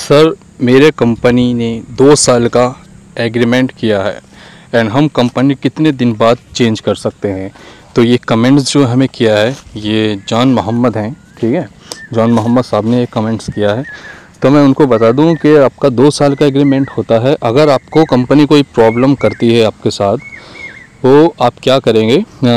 Sir मेरे company ने 2 साल का एग्रीमेंट किया है एंड हम कंपनी कितने दिन बाद चेंज कर सकते हैं। तो ये कमेंट्स जो हमें किया है ये जॉन मोहम्मद हैं, ठीक है, जॉन मोहम्मद साहब ने ये कमेंट्स किया है। तो मैं उनको बता दूं कि आपका 2 साल का एग्रीमेंट होता है। अगर आपको कंपनी कोई प्रॉब्लम करती है आपके साथ, वो आप क्या करेंगे,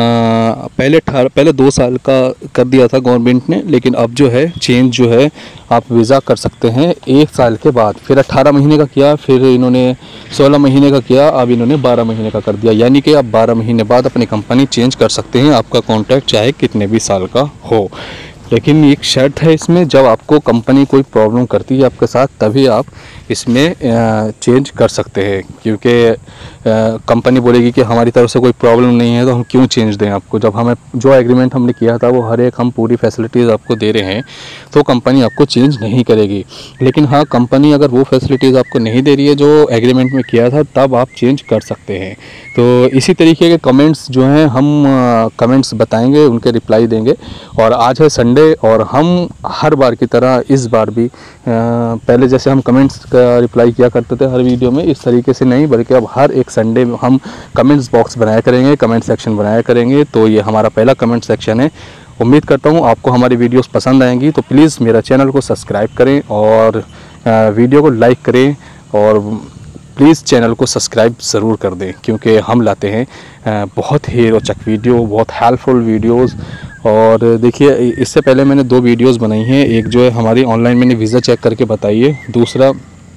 पहले 2 साल का कर दिया था गवर्नमेंट ने, लेकिन अब जो है चेंज जो है आप वीज़ा कर सकते हैं 1 साल के बाद। फिर 18 महीने का किया, फिर इन्होंने 16 महीने का किया, अब इन्होंने 12 महीने का कर दिया। यानी कि आप 12 महीने बाद अपनी कंपनी चेंज कर सकते हैं, आपका कॉन्ट्रैक्ट चाहे कितने भी साल का हो। लेकिन एक शर्त है इसमें, जब आपको कंपनी कोई प्रॉब्लम करती है आपके साथ तभी आप इसमें चेंज कर सकते हैं, क्योंकि कंपनी बोलेगी कि हमारी तरफ से कोई प्रॉब्लम नहीं है तो हम क्यों चेंज दें आपको। जब हमें जो एग्रीमेंट हमने किया था वो हर एक हम पूरी फैसिलिटीज़ आपको दे रहे हैं तो कंपनी आपको चेंज नहीं करेगी। लेकिन हाँ, कंपनी अगर वो फैसिलिटीज़ आपको नहीं दे रही है जो एग्रीमेंट में किया था, तब आप चेंज कर सकते हैं। तो इसी तरीके के कमेंट्स जो हैं हम कमेंट्स बताएंगे, उनके रिप्लाई देंगे। और आज है संडे और हम हर बार की तरह इस बार भी पहले जैसे हम कमेंट्स का रिप्लाई किया करते थे हर वीडियो में, इस तरीके से नहीं, बल्कि अब हर एक संडे में हम कमेंट्स बॉक्स बनाया करेंगे, कमेंट सेक्शन बनाया करेंगे। तो ये हमारा पहला कमेंट सेक्शन है। उम्मीद करता हूँ आपको हमारी वीडियोस पसंद आएंगी। तो प्लीज़ मेरा चैनल को सब्सक्राइब करें और वीडियो को लाइक करें, और प्लीज़ चैनल को सब्सक्राइब ज़रूर कर दें, क्योंकि हम लाते हैं बहुत ही रोचक वीडियो, बहुत हेल्पफुल वीडियोस। और देखिए, इससे पहले मैंने 2 वीडियोस बनाई हैं। एक जो है हमारी ऑनलाइन मैंने वीज़ा चेक करके बताई है, दूसरा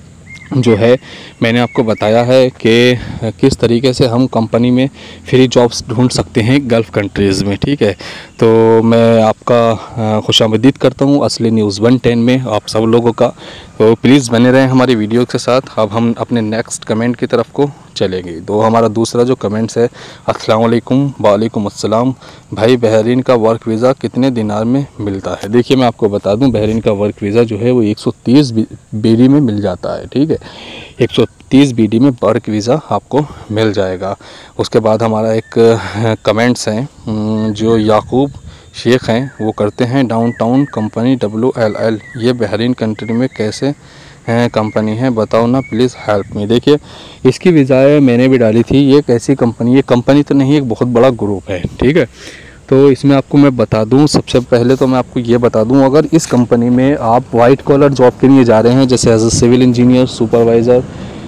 जो है मैंने आपको बताया है कि किस तरीके से हम कंपनी में फ्री जॉब्स ढूंढ सकते हैं गल्फ़ कंट्रीज़ में, ठीक है। तो मैं आपका खुशामदीद करता हूँ असली न्यूज़ 110 में आप सब लोगों का। तो प्लीज़ बने रहें हमारी वीडियो के साथ। अब हम अपने नेक्स्ट कमेंट की तरफ को चलेंगे। तो हमारा दूसरा जो कमेंट्स है, अस्सलाम वालेकुम। वालेकुम अस्सलाम। भाई, बहरीन का वर्क वीज़ा कितने दिनार में मिलता है? देखिए, मैं आपको बता दूं, बहरीन का वर्क वीज़ा जो है वो 130 BD में मिल जाता है, ठीक है। 130 BD में वर्क वीज़ा आपको मिल जाएगा। उसके बाद हमारा एक कमेंट्स हैं जो याकूब शेख हैं, वो करते हैं डाउनटाउन कंपनी WLL, ये बहरीन कंट्री में कैसे हैं कंपनी है, बताओ ना प्लीज़ हेल्प मी। देखिए, इसकी वीज़ा मैंने भी डाली थी। ये कैसी कंपनी, ये कंपनी तो नहीं, एक बहुत बड़ा ग्रुप है, ठीक है। तो इसमें आपको मैं बता दूं, सबसे पहले तो मैं आपको ये बता दूं, अगर इस कंपनी में आप वाइट कॉलर जॉब के लिए जा रहे हैं, जैसे as a civil engineer, supervisor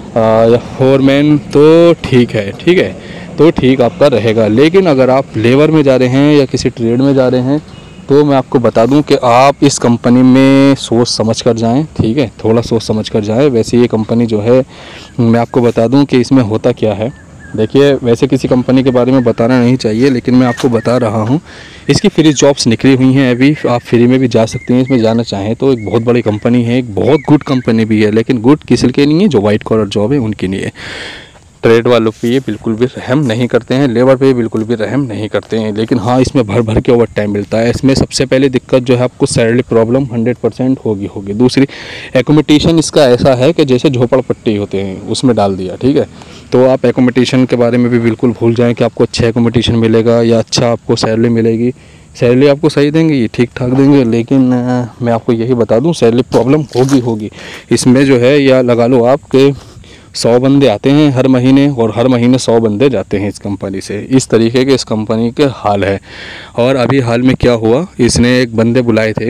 या फोरमैन, तो ठीक है, ठीक है, तो ठीक आपका रहेगा। लेकिन अगर आप लेबर में जा रहे हैं या किसी ट्रेड में जा रहे हैं, तो मैं आपको बता दूं कि आप इस कंपनी में सोच समझ कर जाएं, ठीक है, थोड़ा सोच समझ कर जाएं। वैसे ये कंपनी जो है, मैं आपको बता दूं कि इसमें होता क्या है। देखिए, वैसे किसी कंपनी के बारे में बताना नहीं चाहिए, लेकिन मैं आपको बता रहा हूं, इसकी फ्री जॉब्स निकली हुई हैं अभी, आप फ्री में भी जा सकते हैं इसमें जाना चाहें तो। एक बहुत बड़ी कंपनी है, एक बहुत गुड कंपनी भी है, लेकिन गुड किसी के नहीं है, जो वाइट कॉलर जॉब है उनके लिए। ट्रेड वालों पे ये बिल्कुल भी रहम नहीं करते हैं, लेबर पे बिल्कुल भी रहम नहीं करते हैं। लेकिन हाँ, इसमें भर भर के ओवर टाइम मिलता है। इसमें सबसे पहले दिक्कत जो है, आपको सैलरी प्रॉब्लम 100% होगी। दूसरी, एकोमोडेशन इसका ऐसा है कि जैसे झोपड़पट्टी होते हैं उसमें डाल दिया, ठीक है। तो आप एकोमोडेशन के बारे में भी बिल्कुल भूल जाएँ कि आपको अच्छा एकोमोडेशन मिलेगा या अच्छा आपको सैलरी मिलेगी। सैलरी आपको सही देंगे, ये ठीक ठाक देंगे, लेकिन मैं आपको यही बता दूँ, सैलरी प्रॉब्लम होगी इसमें जो है। या लगा लो आप कि 100 बंदे आते हैं हर महीने और हर महीने 100 बंदे जाते हैं इस कंपनी से। इस तरीके के इस कंपनी के हाल है। और अभी हाल में क्या हुआ, इसने एक बंदे बुलाए थे,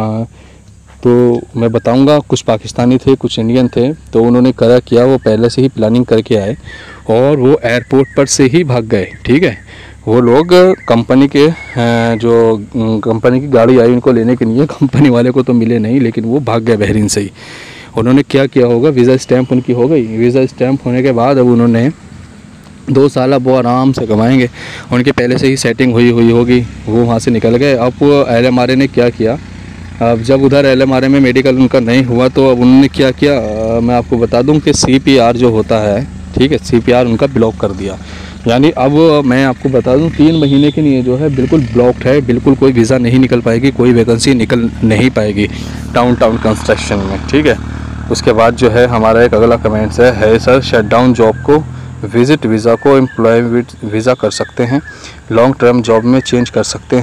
तो मैं बताऊंगा, कुछ पाकिस्तानी थे, कुछ इंडियन थे। तो उन्होंने करा किया, वो पहले से ही प्लानिंग करके आए और वो एयरपोर्ट पर से ही भाग गए, ठीक है। वो लोग कंपनी के जो कंपनी की गाड़ी आई उनको लेने के लिए, कंपनी वाले को तो मिले नहीं, लेकिन वो भाग गए बहरीन से ही। उन्होंने क्या किया होगा, वीज़ा स्टैंप उनकी हो गई। वीज़ा स्टैंप होने के बाद अब उन्होंने 2 साल अब वो आराम से कमाएंगे, उनकी पहले से ही सेटिंग हुई होगी, वो वहाँ से निकल गए। अब LMRA ने क्या किया, अब जब उधर LMRA में मेडिकल उनका नहीं हुआ, तो अब उन्होंने क्या किया, मैं आपको बता दूं कि CPR जो होता है, ठीक है, CPR उनका ब्लॉक कर दिया। यानी अब मैं आपको बता दूं, 3 महीने के लिए जो है बिल्कुल ब्लॉक्ड है, बिल्कुल कोई वीज़ा नहीं निकल पाएगी, कोई वैकेंसी निकल नहीं पाएगी डाउनटाउन कंस्ट्रक्शन में, ठीक है। उसके बाद जो है हमारा एक अगला कमेंट्स है सर, शटडाउन जॉब को विज़िट वीज़ा को एम्प्लॉय वीज़ा कर सकते हैं, लॉन्ग टर्म जॉब में चेंज कर सकते हैं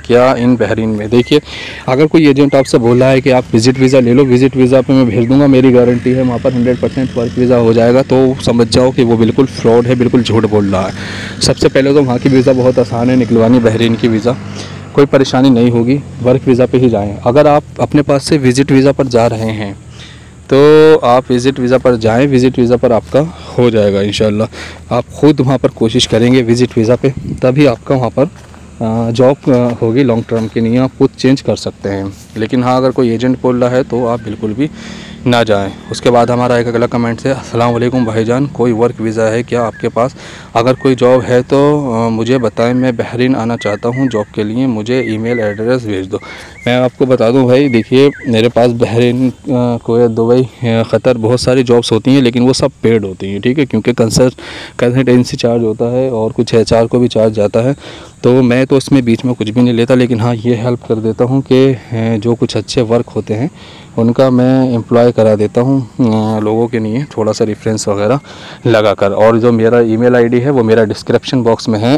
क्या इन बहरीन में। देखिए, अगर कोई एजेंट आपसे बोल रहा है कि आप विज़िट वीज़ा ले लो, विज़िट वीज़ा पे मैं भेज दूंगा, मेरी गारंटी है वहाँ पर 100% वर्क वीज़ा हो जाएगा, तो समझ जाओ कि वो बिल्कुल फ्रॉड है, बिल्कुल झूठ बोल रहा है। सबसे पहले तो वहाँ की वीज़ा बहुत आसान है निकलवानी, बहरीन की वीज़ा कोई परेशानी नहीं होगी, वर्क वीज़ा पे ही जाएं। अगर आप अपने पास से विज़िट वीज़ा पर जा रहे हैं तो आप विज़िट वीज़ा पर जाएं, विज़िट वीज़ा पर आपका हो जाएगा इंशाल्लाह। आप ख़ुद वहाँ पर कोशिश करेंगे विज़िट वीज़ा पे, तभी आपका वहाँ पर जॉब होगी लॉन्ग टर्म के लिए, आप खुद चेंज कर सकते हैं। लेकिन हाँ, अगर कोई एजेंट बोल रहा है तो आप बिल्कुल भी ना जाएं। उसके बाद हमारा एक अगला कमेंट है, अस्सलाम वालेकुम भाईजान, कोई वर्क वीज़ा है क्या आपके पास? अगर कोई जॉब है तो मुझे बताएं, मैं बहरीन आना चाहता हूं जॉब के लिए, मुझे ईमेल एड्रेस भेज दो। मैं आपको बता दूं भाई, देखिए मेरे पास बहरीन, कुवैत, दुबई, क़तर बहुत सारी जॉब्स होती हैं, लेकिन वो सब पेड होती हैं, ठीक है, क्योंकि कंसल्टेंसी चार्ज होता है और कुछ HR को भी चार्ज जाता है, तो मैं तो इसमें बीच में कुछ भी नहीं लेता। लेकिन हाँ, ये हेल्प कर देता हूँ कि जो कुछ अच्छे वर्क होते हैं उनका मैं एम्प्लॉय करा देता हूँ लोगों के लिए, थोड़ा सा रेफरेंस वगैरह लगाकर। और जो मेरा ईमेल आईडी है वो मेरा डिस्क्रिप्शन बॉक्स में है,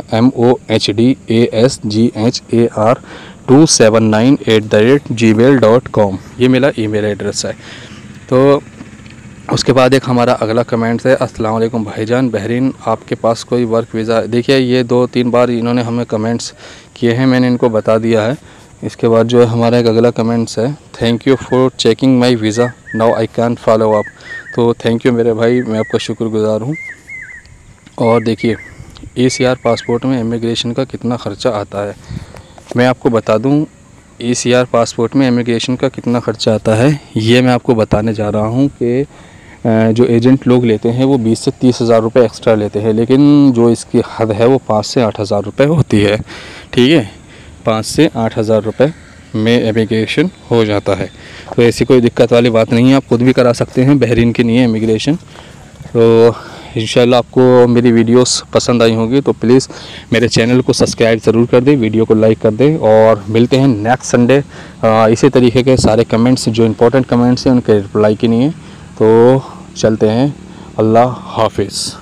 mohdasgar279@gmail.com, ये मेरा ईमेल एड्रेस है। तो उसके बाद एक हमारा अगला कमेंट है, अस्सलाम वालेकुम भाईजान, बहरीन आपके पास कोई वर्क वीज़ा? देखिए, ये 2-3 बार इन्होंने हमें कमेंट्स किए हैं, मैंने इनको बता दिया है। इसके बाद जो है हमारा एक अगला कमेंट्स है, thank you for checking my visa, now I can follow up. तो थैंक यू मेरे भाई, मैं आपका शुक्रगुज़ार हूँ। और देखिए, ACR पासपोर्ट में इमिग्रेशन का कितना ख़र्चा आता है, मैं आपको बता दूँ। ACR पासपोर्ट में इमिग्रेशन का कितना ख़र्चा आता है ये मैं आपको बताने जा रहा हूँ कि जो एजेंट लोग लेते हैं वो 20 से 30 हज़ार रुपये एक्स्ट्रा लेते हैं, लेकिन जो इसकी हद है वो 5 से 8 हज़ार रुपये होती है, ठीक है। 5 से 8 हज़ार रुपये में इमिग्रेशन हो जाता है, तो ऐसी कोई दिक्कत वाली बात नहीं है, आप खुद भी करा सकते हैं बहरीन के लिए इमिग्रेशन। तो इंशाल्लाह आपको मेरी वीडियोस पसंद आई होगी, तो प्लीज़ मेरे चैनल को सब्सक्राइब ज़रूर कर दें, वीडियो को लाइक कर दें, और मिलते हैं नेक्स्ट संडे इसी तरीके के सारे कमेंट्स, जो इंपॉर्टेंट कमेंट्स हैं उनके रिप्लाई के लिए। तो चलते हैं, अल्लाह हाफिज़।